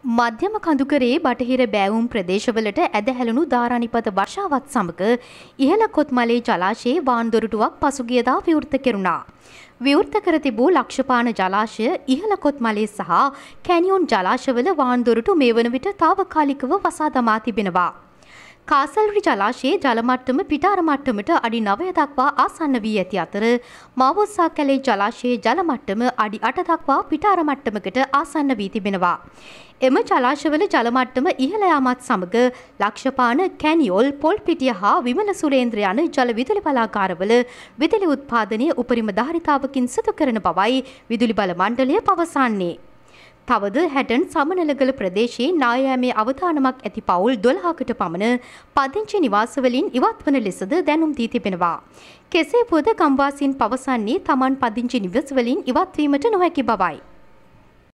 මධ්‍යම කඳුකරේ බටහිර බෑවුම් ප්‍රදේශවලට ඇදහැළුණු ධාරානිපත වර්ෂාවත් සමග ඉහළ කොත්මලේ ජලාශයේ වාන්දොරටුවක් පසුගියදා විවෘත කෙරුණා. විවෘත කර තිබූ ලක්ෂපාන ජලාශය ඉහළ කොත්මලේ සහ කැනියොන් ජලාශවල වාන්දොරටු මේ වන විට తాවකාලිකව වසා දමා තිබෙනවා. කාසල්රි ජලාශයේ ජල මට්ටම පිටාර මට්ටමට අඩි 9 දක්වා ආසන්න වී ඇති අතර මාවොස්සා කැලේ ජලාශයේ ජල මට්ටම අඩි 8 දක්වා පිටාර මට්ටමකට ආසන්න වී තිබෙනවා. එම ජලාශවල ජල මට්ටම ඉහළ යාමත් සමග ලක්ෂපාන, කැනියොල්, පොල්පිටිය හා විමල සුරේන්ද්‍ර යන ජල විදුලි බලාගාරවල විදුලි උත්පාදනය උපරිම ධාරිතාවකින් සිදු කරන බවයි විදුලි බල මණ්ඩලය පවසන්නේ. තවද හැටන් සමනලගල ප්‍රදේශයේ නායෑමේ අවධානමක් ඇති පවුල් 12කට පමණ පදිංචි නිවාසවලින් ඉවත්වන ලෙසද දැනුම් දී තිබෙනවා. කෙසේ වුවද ගම්වාසීන් පවසන්නේ තමන් පදිංචි නිවසවලින් ඉවත්වීමට නොහැකි බවයි.